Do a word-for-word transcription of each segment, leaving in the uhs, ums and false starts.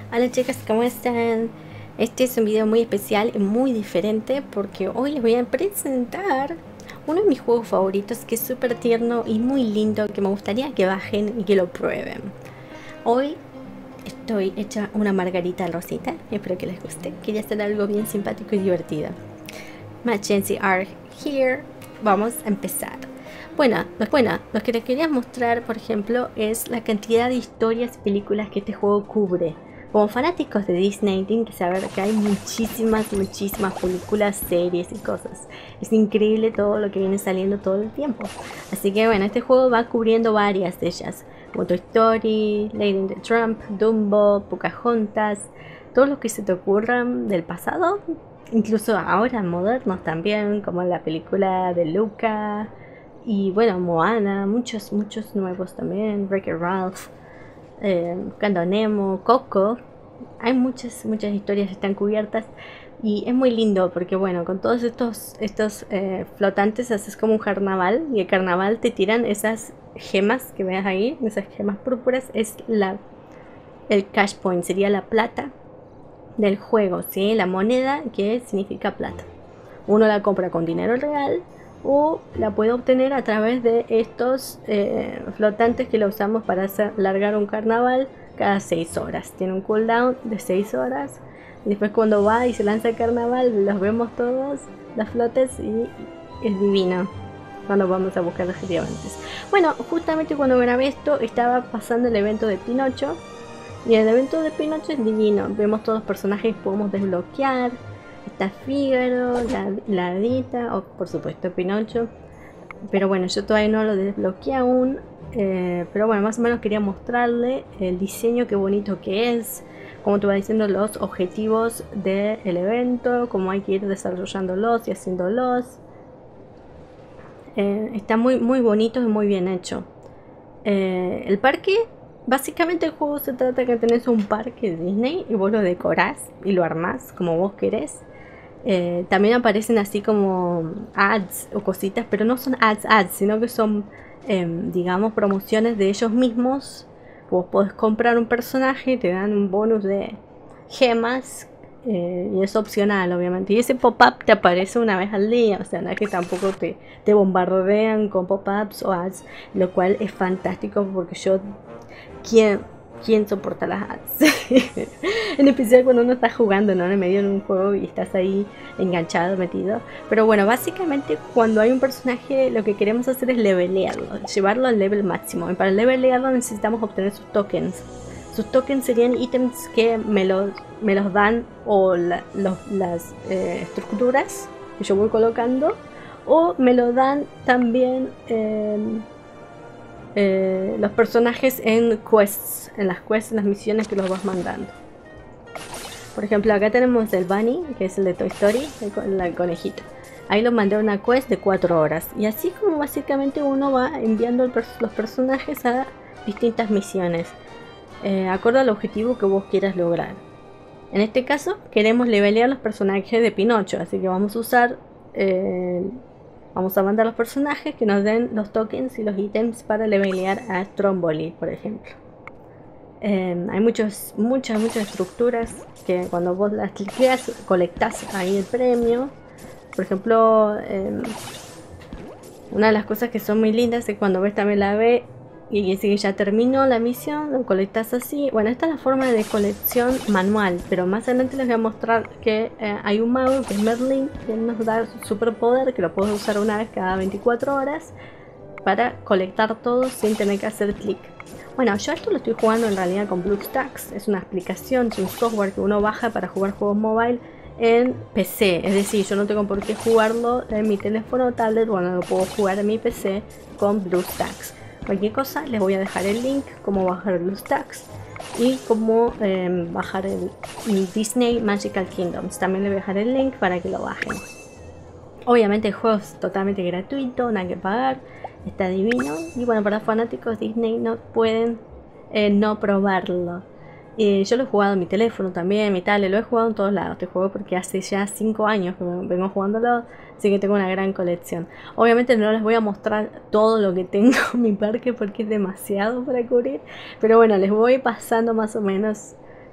Hola chicas, ¿cómo están? Este es un video muy especial y muy diferente porque hoy les voy a presentar uno de mis juegos favoritos que es súper tierno y muy lindo, que me gustaría que bajen y que lo prueben. Hoy estoy hecha una margarita rosita, espero que les guste. Quería hacer algo bien simpático y divertido. Mackenzie are here. Vamos a empezar. Bueno, lo, bueno, lo que les quería mostrar, por ejemplo, es la cantidad de historias y películas que este juego cubre. Como fanáticos de Disney tienen que saber que hay muchísimas, muchísimas películas, series y cosas. Es increíble todo lo que viene saliendo todo el tiempo. Así que bueno, este juego va cubriendo varias de ellas. Como Toy Story, Lady in the Tramp, Dumbo, Pocahontas, todos los que se te ocurran del pasado. Incluso ahora modernos también, como la película de Luca. Y bueno, Moana, muchos, muchos nuevos también. Wreck-It Ralph. Eh, Buscando a Nemo, Coco. Hay muchas, muchas historias que están cubiertas y es muy lindo porque bueno, con todos estos, estos eh, flotantes haces como un carnaval y el carnaval te tiran esas gemas que ves ahí, esas gemas púrpuras, es la, el cash point, sería la plata del juego, ¿sí? La moneda que significa plata. Uno la compra con dinero real o la puede obtener a través de estos eh, flotantes que lo usamos para hacer, largar un carnaval cada seis horas. Tiene un cooldown de seis horas y después cuando va y se lanza el carnaval los vemos todos, las flotes, y es divino cuando vamos a buscar los diamantes. Bueno, justamente cuando grabé esto estaba pasando el evento de Pinocho y el evento de Pinocho es divino. Vemos todos los personajes que podemos desbloquear. Está Fígaro, la, la Hadita, o por supuesto Pinocho. Pero bueno, yo todavía no lo desbloqueé aún. Eh, pero bueno, más o menos quería mostrarle el diseño, qué bonito que es. Como te va diciendo los objetivos del evento, cómo hay que ir desarrollándolos y haciéndolos. Eh, está muy, muy bonito y muy bien hecho. Eh, el parque, básicamente el juego se trata de que tenés un parque de Disney y vos lo decorás y lo armás como vos querés. Eh, también aparecen así como ads o cositas, pero no son ads ads, sino que son, eh, digamos, promociones de ellos mismos. Vos podés comprar un personaje, te dan un bonus de gemas, eh, y es opcional obviamente. Y ese pop-up te aparece una vez al día, o sea, no es que tampoco te, te bombardean con pop-ups o ads, lo cual es fantástico porque yo... ¿Quién, ¿Quién soporta las ads? En especial cuando uno está jugando, ¿no? En el medio de un juego y estás ahí enganchado, metido. Pero bueno, básicamente cuando hay un personaje lo que queremos hacer es levelearlo, llevarlo al level máximo. Y para levelearlo necesitamos obtener sus tokens. Sus tokens serían ítems que me los, me los dan o la, los, las eh, estructuras que yo voy colocando, o me lo dan también... Eh, Eh, los personajes en quests, en las quests, en las misiones que los vas mandando. Por ejemplo, acá tenemos el Bunny, que es el de Toy Story, el, el conejito. Ahí lo mandé a una quest de cuatro horas. Y así como básicamente uno va enviando el, los personajes a distintas misiones, eh, acorde al objetivo que vos quieras lograr. En este caso queremos levelear los personajes de Pinocho, así que vamos a usar... Eh, Vamos a mandar a los personajes que nos den los tokens y los ítems para levelear a Stromboli, por ejemplo. Eh, hay muchos, muchas, muchas estructuras que cuando vos las cliqueas, colectás ahí el premio. Por ejemplo, eh, una de las cosas que son muy lindas es cuando ves también la B y dice que ya terminó la misión, lo colectas así. Bueno, esta es la forma de colección manual, pero más adelante les voy a mostrar que eh, hay un mago que es Merlin, que nos da su superpoder, que lo puedes usar una vez cada veinticuatro horas para colectar todo sin tener que hacer clic. Bueno, yo esto lo estoy jugando en realidad con BlueStacks, es una aplicación, es un software que uno baja para jugar juegos mobile en P C, es decir, yo no tengo por qué jugarlo en mi teléfono o tablet, bueno, lo puedo jugar en mi P C con BlueStacks. Cualquier cosa les voy a dejar el link, cómo bajar BlueStacks y cómo eh, bajar el, el Disney Magical Kingdoms. También les voy a dejar el link para que lo bajen. Obviamente el juego es totalmente gratuito, nada que pagar, está divino. Y bueno, para los fanáticos Disney no pueden eh, no probarlo. Eh, yo lo he jugado en mi teléfono también, en mi tablet, lo he jugado en todos lados. Este juego porque hace ya cinco años que vengo jugándolo, así que tengo una gran colección. Obviamente no les voy a mostrar todo lo que tengo en mi parque porque es demasiado para cubrir, pero bueno, les voy pasando más o menos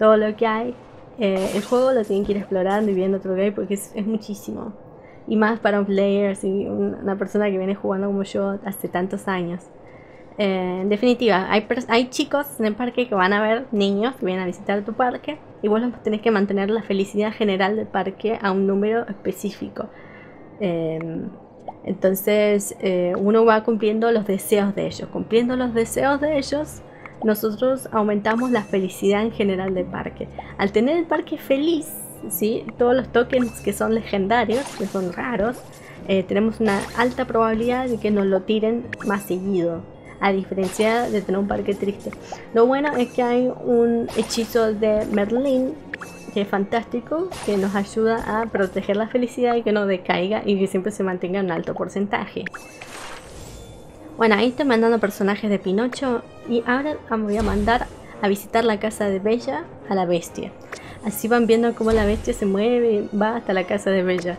todo lo que hay. Eh, el juego lo tienen que ir explorando y viendo otro game porque es, es muchísimo. Y más para un player, ¿sí? Una persona que viene jugando como yo hace tantos años. Eh, en definitiva, hay, hay chicos en el parque que van a ver niños que vienen a visitar tu parque y vos los tenés que mantener la felicidad general del parque a un número específico. Eh, entonces eh, uno va cumpliendo los deseos de ellos. Cumpliendo los deseos de ellos, nosotros aumentamos la felicidad en general del parque. Al tener el parque feliz, ¿sí? Todos los tokens que son legendarios, que son raros, eh, tenemos una alta probabilidad de que nos lo tiren más seguido, a diferencia de tener un parque triste. Lo bueno es que hay un hechizo de Merlín que es fantástico, que nos ayuda a proteger la felicidad y que no decaiga y que siempre se mantenga en un alto porcentaje. Bueno, ahí estoy mandando personajes de Pinocho y ahora voy a mandar a visitar la casa de Bella a la bestia. Así van viendo cómo la bestia se mueve y va hasta la casa de Bella.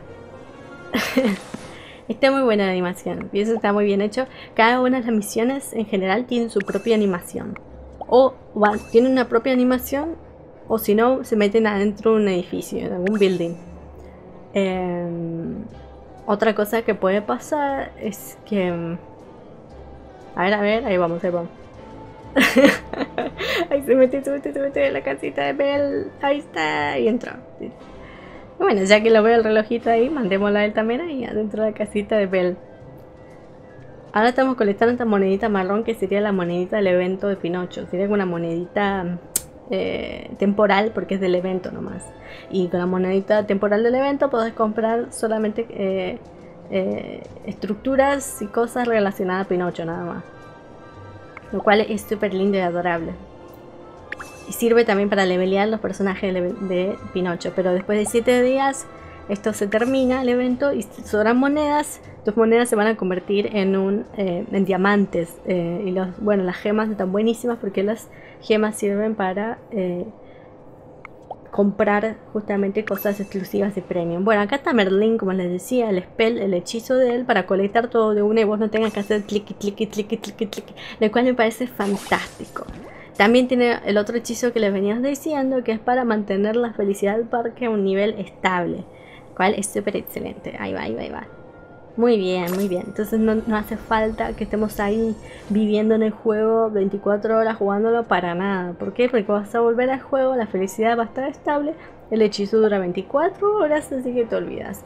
Está muy buena la animación, y eso está muy bien hecho. Cada una de las misiones en general tiene su propia animación. O van, tienen una propia animación, o si no, se meten adentro de un edificio, en algún building. Eh, otra cosa que puede pasar es que... A ver, a ver, ahí vamos, ahí vamos. Ahí se mete, se mete, se mete en la casita de Belle. Ahí está, y entró. Bueno, ya que lo veo el relojito ahí, mandémosla a él también ahí adentro de la casita de Belle. Ahora estamos colectando esta monedita marrón que sería la monedita del evento de Pinocho. Sería una monedita eh, temporal porque es del evento nomás. Y con la monedita temporal del evento podés comprar solamente eh, eh, estructuras y cosas relacionadas a Pinocho nada más. Lo cual es súper lindo y adorable. Y sirve también para levelear los personajes de, de Pinocho. Pero después de siete días esto se termina el evento y sobran monedas. Tus monedas se van a convertir en un eh, en diamantes. Eh, y los, bueno, las gemas están buenísimas porque las gemas sirven para eh, comprar justamente cosas exclusivas de premium. Bueno, acá está Merlín, como les decía, el spell, el hechizo de él para colectar todo de una y vos no tengas que hacer clic, clic, clic, clic, clic, clic, lo cual me parece fantástico. También tiene el otro hechizo que les venía diciendo, que es para mantener la felicidad del parque a un nivel estable, el cual es súper excelente. Ahí va, ahí va, ahí va. Muy bien, muy bien. Entonces no, no hace falta que estemos ahí viviendo en el juego veinticuatro horas jugándolo para nada. ¿Por qué? Porque vas a volver al juego, la felicidad va a estar estable, el hechizo dura veinticuatro horas, así que te olvidas.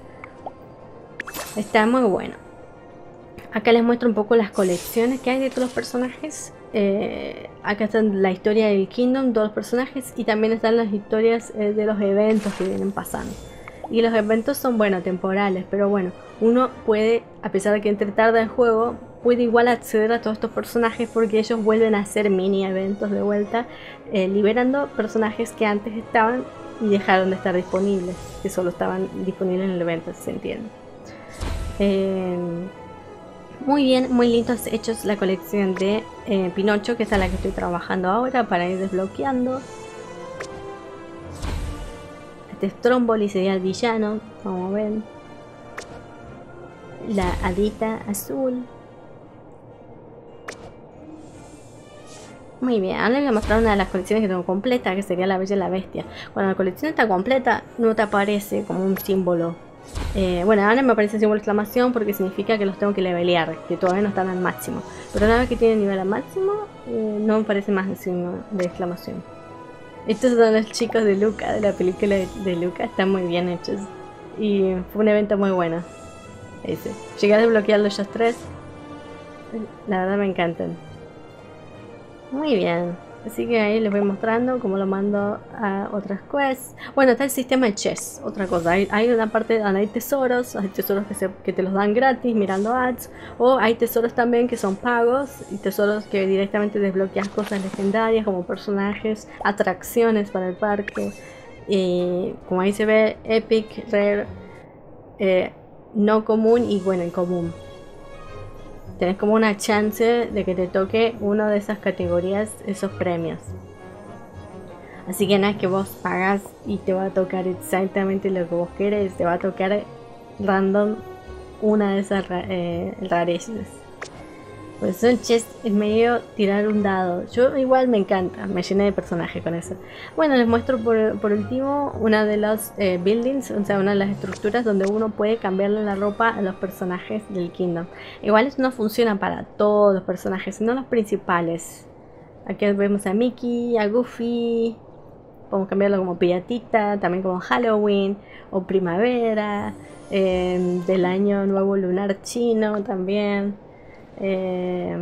Está muy bueno. Acá les muestro un poco las colecciones que hay de todos los personajes. Eh, acá está la historia del Kingdom, todos los personajes, y también están las historias eh, de los eventos que vienen pasando. Y los eventos son, bueno, temporales, pero bueno, uno puede, a pesar de que entre tarde el juego, puede igual acceder a todos estos personajes porque ellos vuelven a hacer mini eventos de vuelta, eh, liberando personajes que antes estaban y dejaron de estar disponibles, que solo estaban disponibles en el evento, si se entiende. Eh, muy bien, muy lindos hechos la colección de eh, Pinocho, que es a la que estoy trabajando ahora para ir desbloqueando. Este Stromboli sería el villano, como ven. La hadita azul. Muy bien, ahora les voy a mostrar una de las colecciones que tengo completa, que sería la Bella y la Bestia. Cuando la colección está completa, no te aparece como un símbolo. Eh, bueno, ahora me aparece el símbolo de exclamación porque significa que los tengo que levelear, que todavía no están al máximo. Pero una vez que tienen nivel al máximo, eh, no me aparece más el signo de exclamación. Estos son los chicos de Luca, de la película de, de Luca, están muy bien hechos. Y fue un evento muy bueno. Ese. Llegué a desbloquearlos ellos tres. La verdad me encantan. Muy bien. Así que ahí les voy mostrando cómo lo mando a otras quests. Bueno, está el sistema de chess, otra cosa. Hay, hay una parte donde hay tesoros, hay tesoros que, se, que te los dan gratis mirando ads. O hay tesoros también que son pagos y tesoros que directamente desbloqueas cosas legendarias como personajes, atracciones para el parque. Y como ahí se ve, Epic, Rare, eh, no común y bueno, en común. Tenés como una chance de que te toque una de esas categorías, esos premios. Así que no es que vos pagas y te va a tocar exactamente lo que vos querés. Te va a tocar random una de esas eh, rarezas. Pues un chest es medio tirar un dado. Yo igual me encanta, me llené de personajes con eso. Bueno, les muestro por, por último una de las eh, buildings, o sea, una de las estructuras donde uno puede cambiarle la ropa a los personajes del Kingdom. Igual esto no funciona para todos los personajes, sino los principales. Aquí vemos a Mickey, a Goofy. Podemos cambiarlo como piratita, también como Halloween o primavera, eh, del año nuevo lunar chino también. Eh,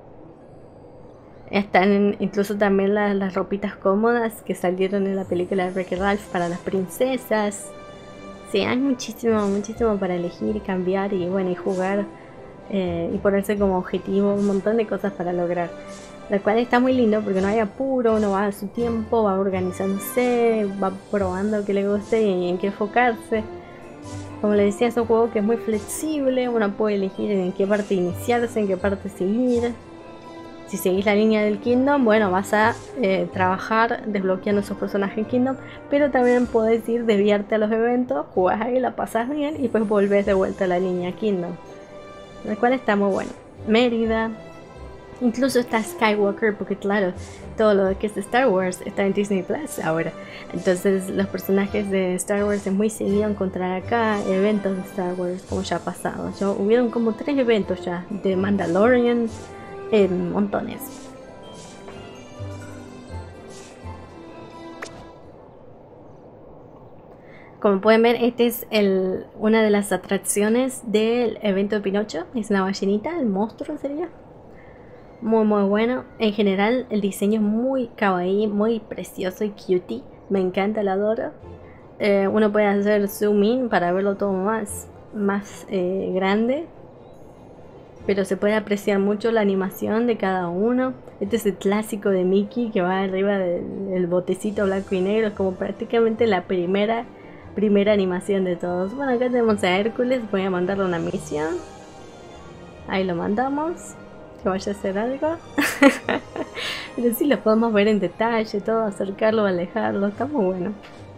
están incluso también las, las ropitas cómodas que salieron en la película de Wreck-It Ralph para las princesas. Sí, hay muchísimo, muchísimo para elegir y cambiar y bueno, y jugar eh, y ponerse como objetivo un montón de cosas para lograr. Lo cual está muy lindo porque no hay apuro, uno va a su tiempo, va organizándose, va probando qué le guste y en qué enfocarse. Como les decía, es un juego que es muy flexible, uno puede elegir en qué parte iniciarse, en qué parte seguir. Si seguís la línea del Kingdom, bueno, vas a eh, trabajar desbloqueando esos personajes en Kingdom, pero también podés ir, desviarte a los eventos, jugás ahí, la pasás bien y después volvés de vuelta a la línea Kingdom. Lo cual está muy bueno. Mérida, incluso está Skywalker, porque claro, todo lo que es Star Wars está en Disney Plus ahora. Entonces los personajes de Star Wars es muy seguido encontrar acá eventos de Star Wars, como ya ha pasado. Ya hubieron como tres eventos ya de Mandalorian, eh, montones. Como pueden ver, este es el, una de las atracciones del evento de Pinocho. Es una ballenita, el monstruo sería. Muy muy bueno. En general el diseño es muy kawaii, muy precioso y cutie. Me encanta, lo adoro. Eh, uno puede hacer zoom in para verlo todo más, más eh, grande. Pero se puede apreciar mucho la animación de cada uno. Este es el clásico de Mickey que va arriba del, del botecito blanco y negro. Es como prácticamente la primera, primera animación de todos. Bueno, acá tenemos a Hércules. Voy a mandarle una misión. Ahí lo mandamos. Que vaya a hacer algo. Pero sí lo podemos ver en detalle, todo, acercarlo, alejarlo, está muy bueno.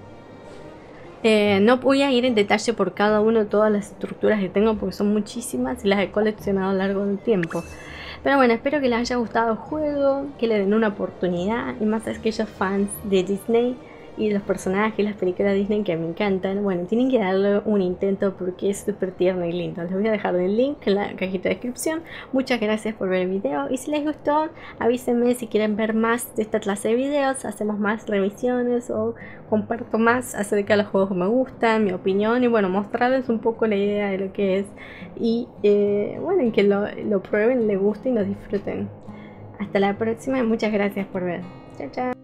Eh, no voy a ir en detalle por cada uno de todas las estructuras que tengo porque son muchísimas y las he coleccionado a lo largo del tiempo. Pero bueno, espero que les haya gustado el juego, que le den una oportunidad y más a aquellos fans de Disney y los personajes, las películas de Disney que me encantan. Bueno, tienen que darle un intento porque es súper tierno y lindo. Les voy a dejar el link en la cajita de descripción. Muchas gracias por ver el video y si les gustó avísenme si quieren ver más de esta clase de videos. Hacemos más revisiones o comparto más acerca de los juegos que me gustan, mi opinión y bueno, mostrarles un poco la idea de lo que es y eh, bueno, que lo, lo prueben, les guste y lo disfruten. Hasta la próxima y muchas gracias por ver. Chao, chao.